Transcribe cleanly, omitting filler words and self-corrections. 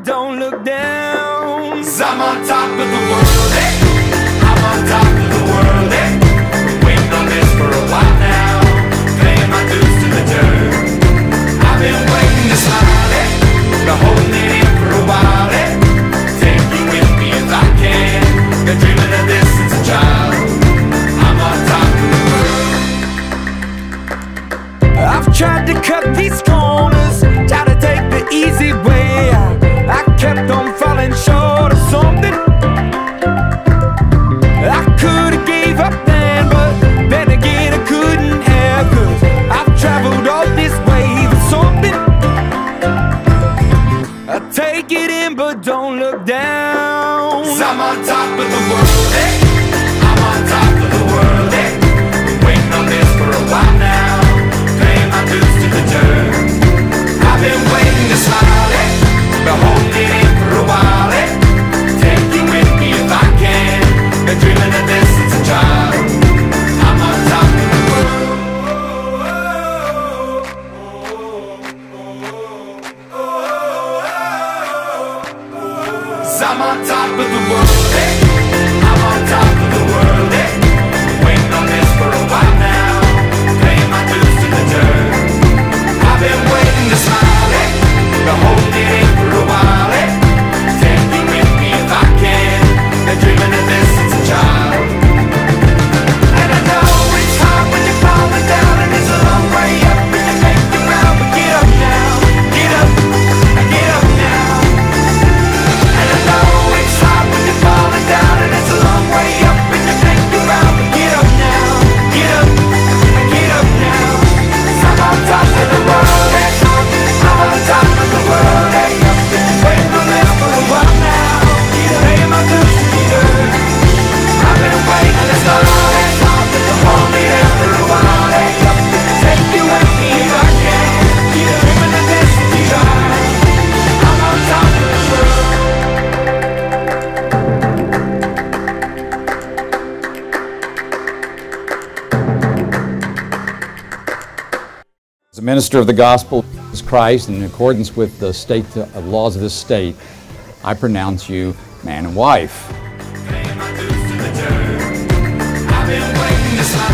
but don't look down. 'Cause I'm on top of the world, eh? I'm on top of the world, eh? Been waiting on this for a while now, paying my dues to the dirt. I've been waiting to smile, eh? Been holding it in for a while, eh? Take you with me if I can. Been dreaming of this since a child. I'm on top of the world. I've tried to cut these corners, tried to take the easy way. I kept on falling short of something. I could've gave up then, but then again I couldn't have. 'Cause I've traveled all this way for something. I take it in but don't look down. 'Cause I'm on top of the world, eh? I'm on top of the world, eh? Been waiting on this for a while now, paying my dues to the dirt. I've been waiting to smile, eh? Been holding it in for a while, eh? Take you with me if I can. Been dreaming of this since a child. I'm on top of the world. 'Cause I'm on top of the world, eh? I'm on top of the world, eh? Waiting on this for a while now, paying my dues to the dirt. I've been waiting to smile, eh? Been holding it in for a while, eh? Take you with me if I can. Been dreaming of this since a child. And I know it's hard when you're falling down, and it's a long way up, and you make it round, but get up now, get up, get up now. And I know it's hard when you're falling down, and it's a long way up, and you make it round, but get up now, get up, get up now. 'Cause I'm on top of the world, eh? I'm on top of the world, eh? Waiting on this for a while now, paying my dues to the dirt. I've been waiting this long, eh? Hold me there for a while, eh? Take you with me if I can. Dreaming of this child. I'm on top of the world. As a minister of the gospel of Jesus Christ, in accordance with the laws of this state, I pronounce you man and wife. Paying my dues to the dirt. I've been waiting to smile.